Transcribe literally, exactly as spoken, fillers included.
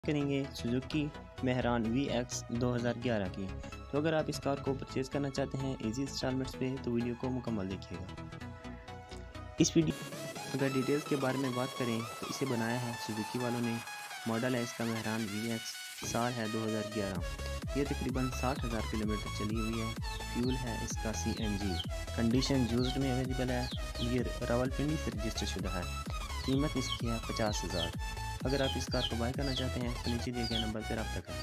करेंगे Suzuki Mehran we x दो हज़ार ग्यारह की। तो अगर आप इस कार को परचेज़ करना चाहते हैं इजी इंस्टॉलमेंट्स पे तो वीडियो को मुकम्मल देखिएगा। इस वीडियो अगर डिटेल्स के बारे में बात करें तो इसे बनाया है सुजुकी वालों ने। मॉडल है इसका मेहरान वी एक्स, साल है दो हज़ार ग्यारह। ये तकरीबन साठ हज़ार किलोमीटर चली हुई है। फ्यूल है इसका C N G. Condition used में अवेलेबल है। ये रावलपिंडी से रजिस्टर शुदा है। कीमत इसकी है पचास हज़ार। अगर आप इस कार को बाय करना चाहते हैं तो नीचे दिए गए नंबर पर रब्ता करें।